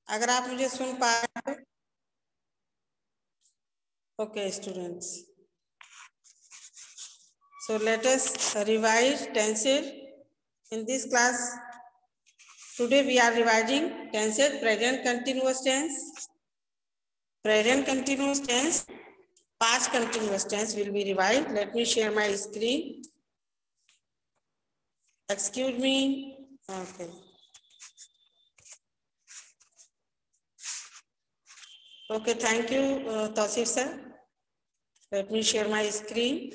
अगर आप मुझे सुन पा रहे हो. Okay, students. So let us revise tenses in this class. Today we are revising tenses, present continuous tense, present continuous tense, past continuous tense will be revised. Let me share my screen. Excuse me. Okay. Okay, thank you, Tausif sir. Let me share my screen.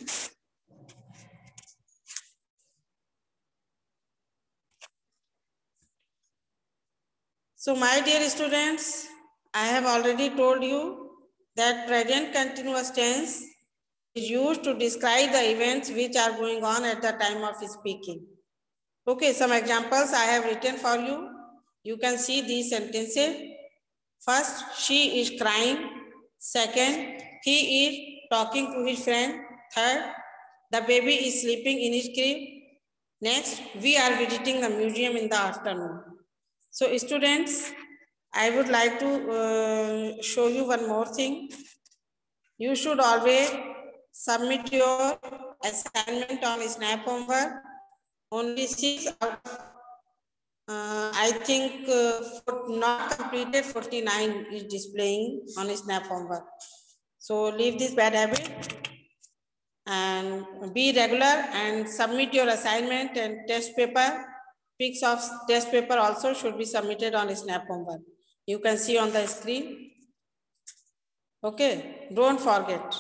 So my dear students, I have already told you that present continuous tense is used to describe the events which are going on at the time of speaking. Okay, some examples I have written for you. You can see these sentences. First, she is crying. Second, he is talking to his friend. Third, the baby is sleeping in his crib. Next, we are visiting the museum in the afternoon. So students, I would like to show you one more thing. You should always submit your assignment on Snap Homework. Only 6 out of, I think, not completed 49 is displaying on Snap Homework. So leave this bad habit and be regular and submit your assignment and test paper. Pics of test paper also should be submitted on Snap Homework. You can see on the screen. Okay, don't forget.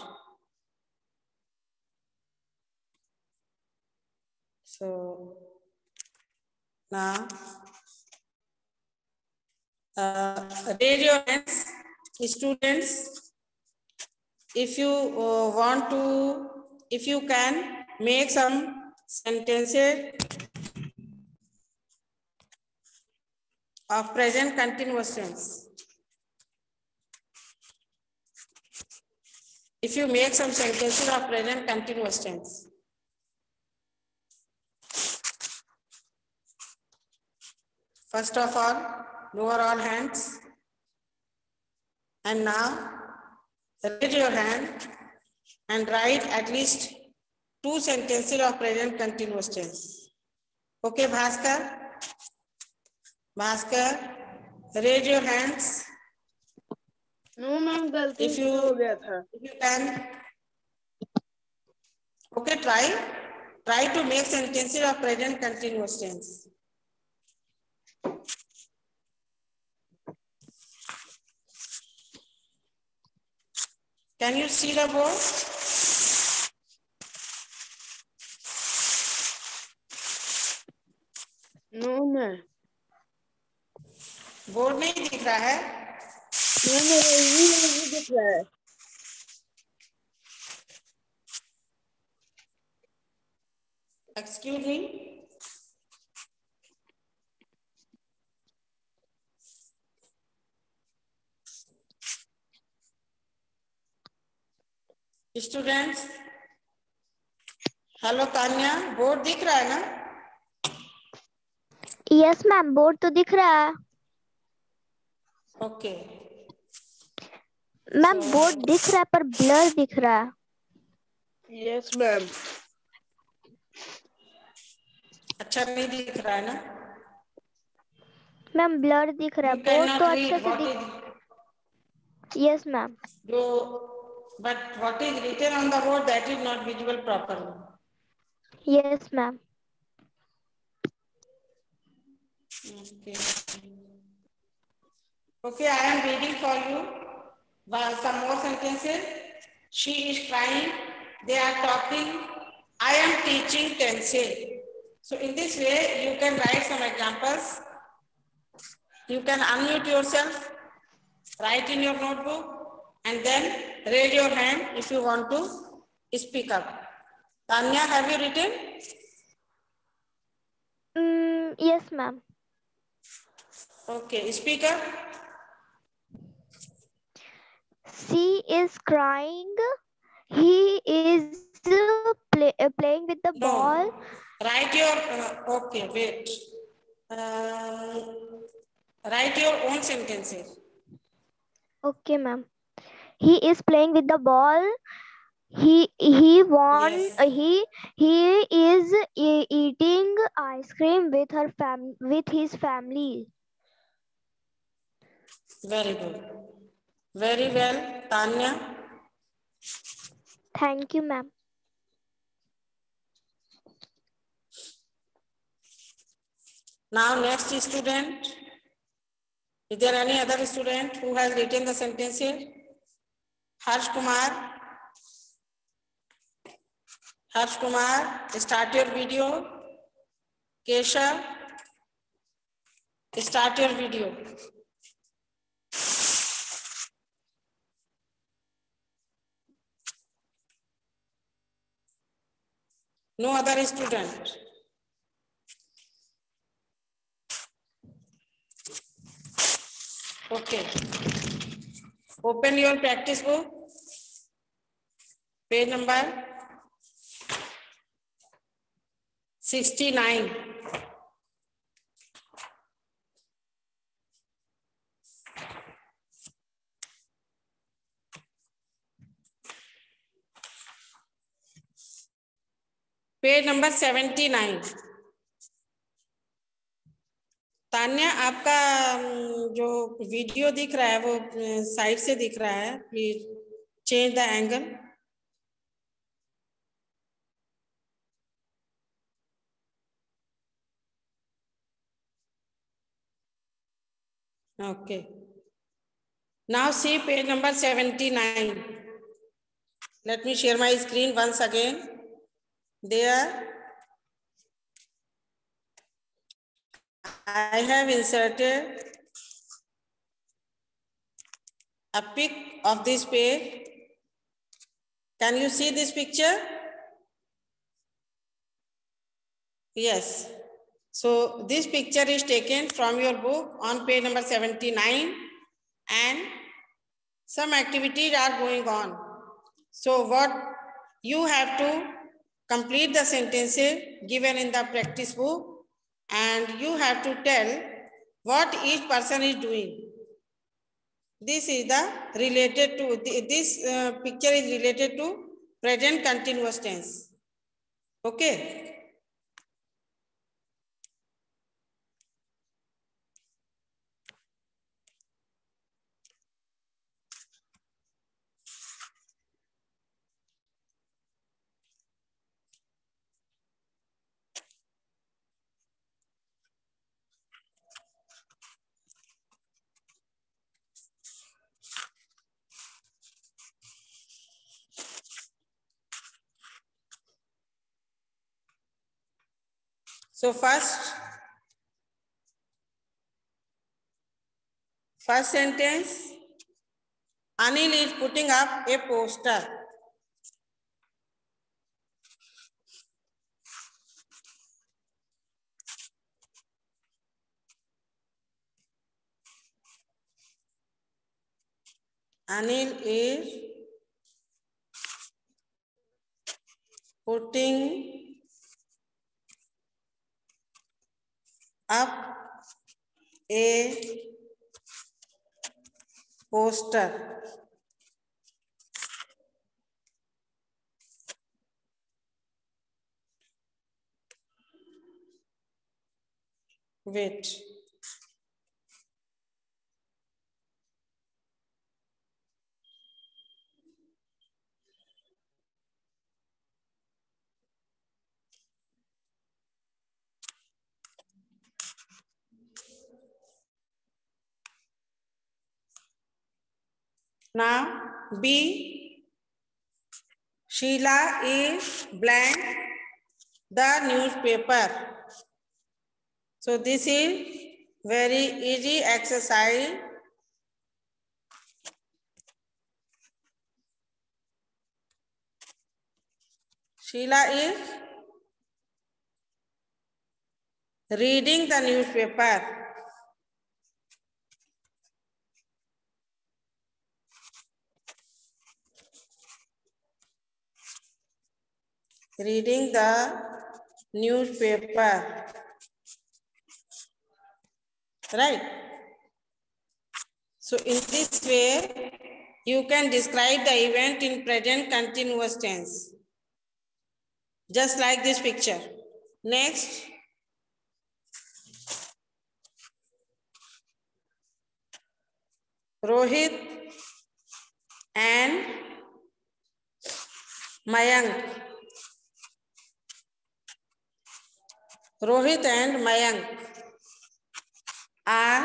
So now, raise your hands, students. If you want to, if you can make some sentences of present continuous tense. If you make some sentences of present continuous tense. First of all, lower all hands. And now, raise your hand and write at least 2 sentences of present continuous tense. Okay, Bhaskar? Bhaskar, raise your hands. No, ma'am, गलती से हो गया था. If you can. Okay, try to make sentences of present continuous tense. Can you see the board? No, ma'am. Board नहीं दिख रहा है? Ma'am मेरा नहीं दिख रहा है. Excuse me. Students, hello Tanya, board दिख रहा है ना? यस मैम, बोर्ड तो दिख रहा है. ओके मैम बोर्ड दिख रहा है पर ब्लर दिख रहा है. Yes, ma'am. अच्छा नहीं दिख रहा है ना? मैम ब्लर दिख रहा है. You बोर्ड तो cannot अच्छे read से what दिख. is yes ma'am. but what is written on the board that is not visible properly. Yes ma'am. Okay. Okay, I am reading for you some more sentences. She is crying. They are talking. I am teaching tenses. So in this way, you can write some examples. You can unmute yourself, write in your notebook, and then raise your hand if you want to speak up. Tanya, have you written? Yes, ma'am. Okay, speak up. She is crying. He is playing with the ball. No. Write your, okay, wait. Write your own sentences. Okay, ma'am. He is playing with the ball. He won. Yes. He is eating ice cream with his family. Very good. Very well, Tanya. Thank you, ma'am. Now next student. Is there any other student who has written the sentence here? Harsh Kumar. Harsh Kumar, start your video. Keshav, start your video. No other student. Okay. Open your practice book. Page number 69. Page number 79. Tanya, आपका जो video दिख रहा है वो side से दिख रहा है. Please change the angle. Okay. Now see page number 79. Let me share my screen once again. There I have inserted a pic of this page. Can you see this picture? Yes. So this picture is taken from your book on page number 79, and some activities are going on. So what you have to complete the sentences given in the practice book, and you have to tell what each person is doing. This is the related to, this picture is related to present continuous tense. Okay. So first sentence, Anil is putting up a poster. Anil is putting up a poster. Wait. Now B, Sheila is blank the newspaper. So this is very easy exercise. Sheila is reading the newspaper. Reading the newspaper. Right. So in this way, you can describe the event in present continuous tense. Just like this picture. Next. Rohit and Mayank. Rohit and Mayank are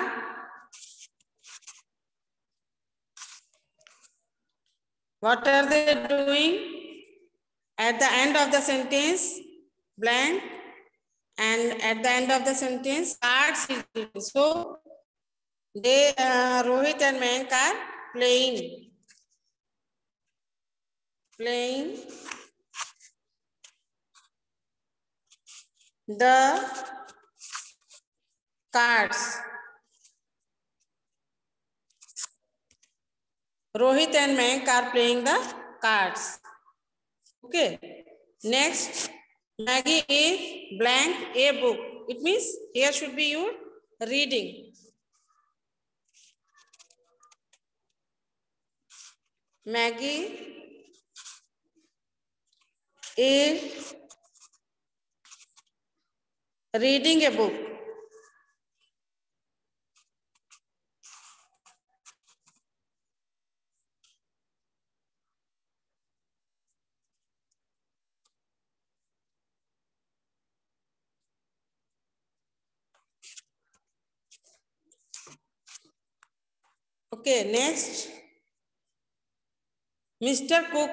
what are they doing? At the end of the sentence, blank, and at the end of the sentence, cards. So they Rohit and Mayank are playing the cards. Rohit and Mayank are playing the cards. Okay. Next, Maggie is blank a book. It means here should be your reading. Maggie is reading a book. Okay, next. Mrs. Cook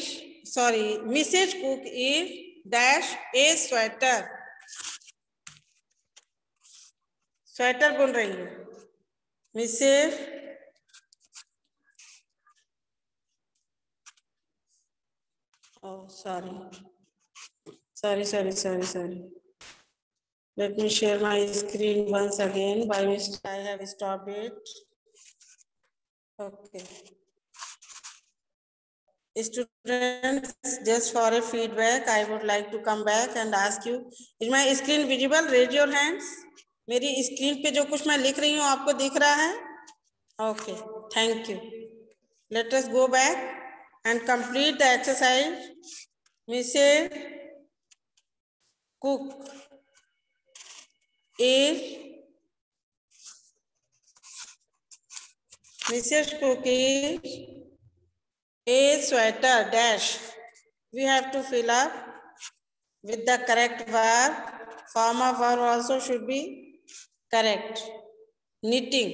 is dash a sweater. Sweater बुन रही है Mrs sorry. Let me share my screen once again. By mistake I have stopped it. Okay. Students, just for a feedback, I would like to come back and ask you, is my screen visible? Raise your hands. मेरी screen पे जो कुछ मैं लिख रही हूँ आपको दिख रहा है? Okay, thank you. Let us go back and complete the exercise. Mrs. Cook is a sweater dash. We have to fill up with the correct verb. Form of verb also should be correct. Knitting.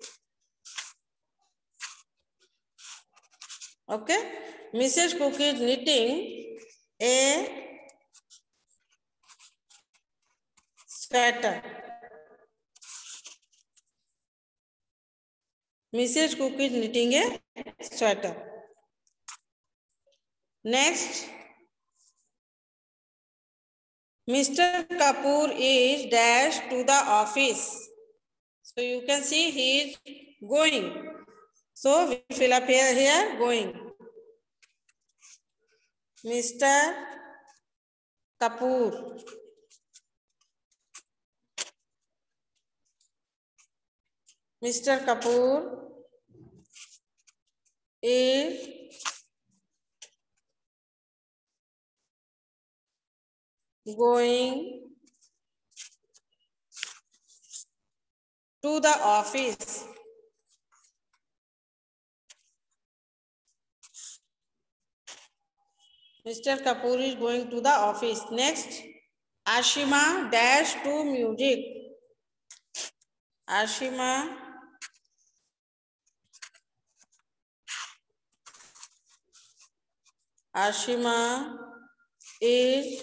Okay. Mrs. Cook is knitting a sweater. Mrs. Cook is knitting a sweater. Next. Mr. Kapoor is dash to the office. So you can see he is going. So we fill up here going. Mr. Kapoor is going to the office. Mr. Kapoor is going to the office. Next, Ashima dash to music. Ashima is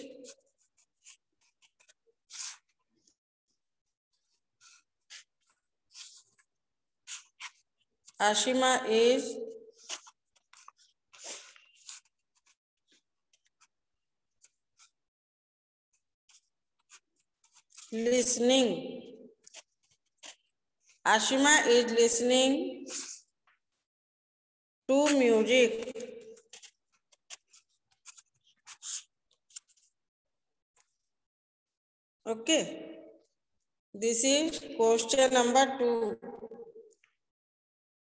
listening. Ashima is listening to music. Okay. This is question number 2.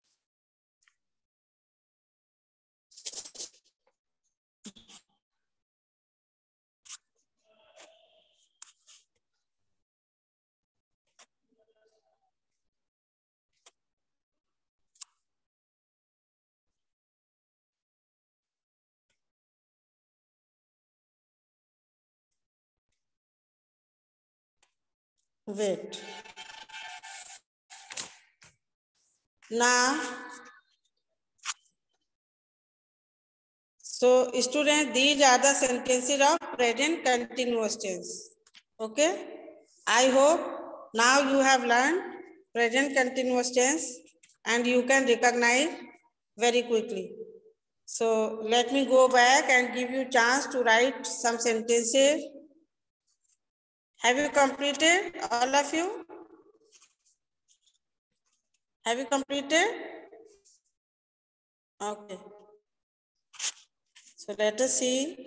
Wait. Now, so students, these are the sentences of present continuous tense. Okay. I hope now you have learned present continuous tense and you can recognize very quickly. So let me go back and give you chance to write some sentences. Have you completed, all of you? Have you completed? Okay. So let us see.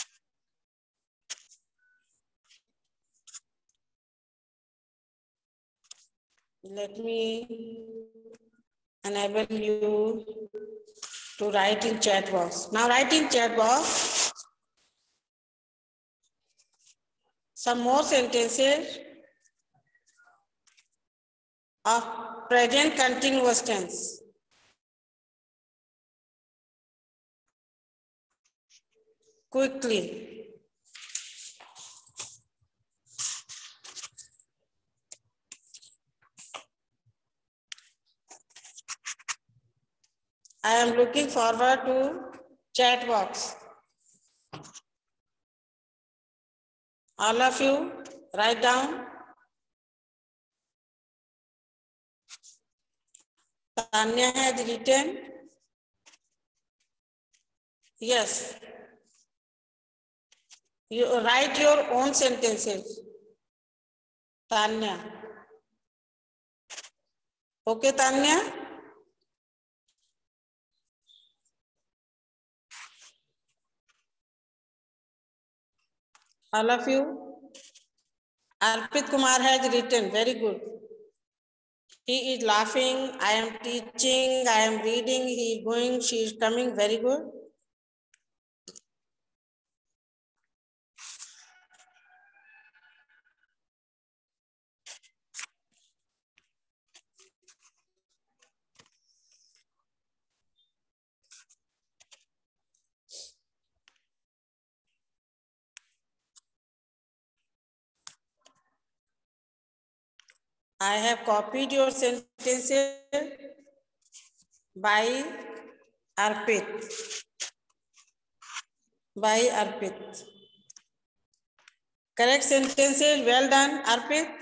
Let me enable you to write in chat box. Now write in chat box some more sentences of present continuous tense. Quickly. I am looking forward to chat box. All of you write down. Tanya has written. Yes. You write your own sentences. Tanya. Okay, Tanya? All of you? Arpit Kumar has written. Very good. He is laughing. I am teaching. I am reading. He is going. She is coming. Very good. I have copied your sentences by Arpit. By Arpit. Correct sentences. Well done, Arpit.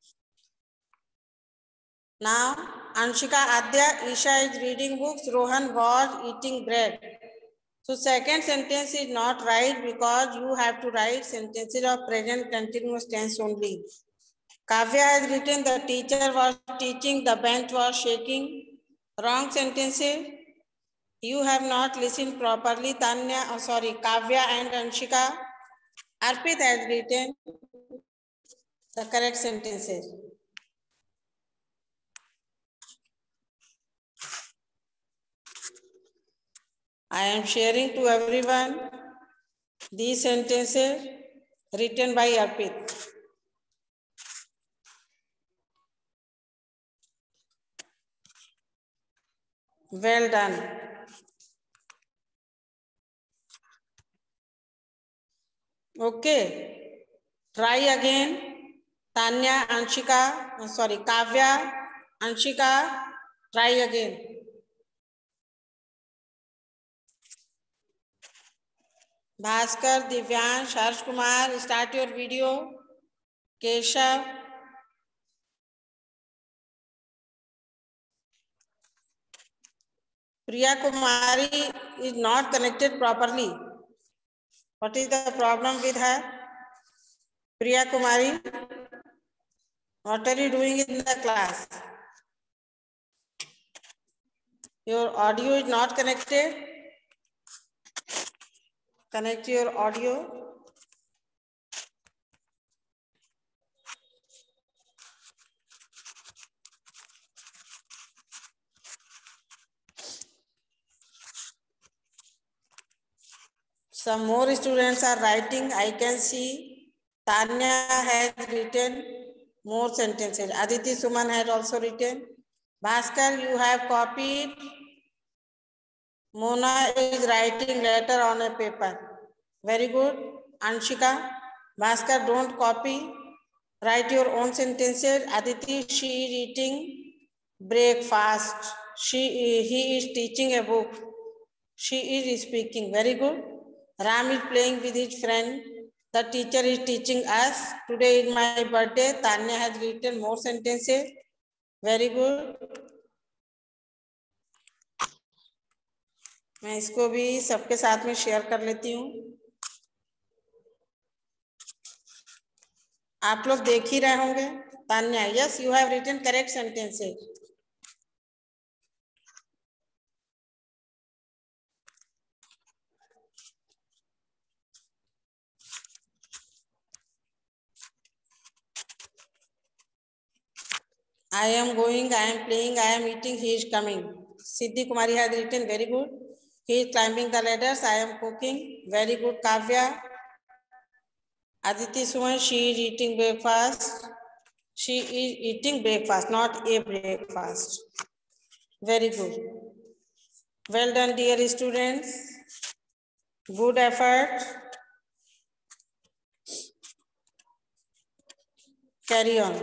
Now, Anshika Adya, Isha is reading books. Rohan was eating bread. So second sentence is not right because you have to write sentences of present continuous tense only. Kavya has written the teacher was teaching, the bench was shaking. Wrong sentences. You have not listened properly. Kavya and Anshika. Arpit has written the correct sentences. I am sharing to everyone these sentences written by Arpit. Well done. Okay. Try again. Tanya, Anshika, Kavya, Anshika, try again. Bhaskar, Divyansh, Harsh Kumar, start your video. Keshav. Priya Kumari is not connected properly. What is the problem with her? Priya Kumari, what are you doing in the class? Your audio is not connected. Connect your audio. Some more students are writing. I can see Tanya has written more sentences. Aditi Suman has also written. Bhaskar, you have copied. Mona is writing letter on a paper. Very good. Anshika, Bhaskar, don't copy. Write your own sentences. Aditi, she is eating breakfast. He is teaching a book. She is speaking. Very good. Ram is playing with his friend. The teacher is teaching us. Today is my birthday. Tanya has written more sentences. Very good. मैं इसको भी सबके साथ में share कर लेती हूँ. आप लोग देख ही रहे होंगे. Tanya, yes, you have written correct sentences. I am going, I am playing, I am eating, he is coming. Siddhi Kumari has written, very good. He is climbing the ladders, I am cooking. Very good, Kavya. Aditi Suman, she is eating breakfast. She is eating breakfast, not a breakfast. Very good. Well done, dear students. Good effort. Carry on.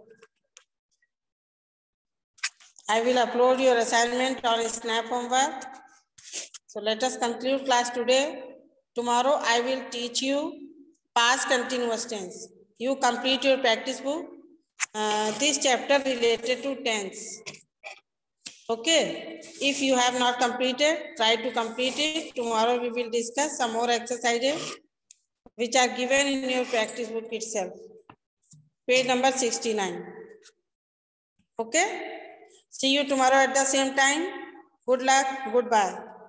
I will upload your assignment on Snap Homework. So let us conclude class today. Tomorrow I will teach you past continuous tense. You complete your practice book. This chapter related to tense. Okay. If you have not completed, try to complete it. Tomorrow we will discuss some more exercises which are given in your practice book itself. Page number 69. Okay. See you tomorrow at the same time. Good luck. Goodbye.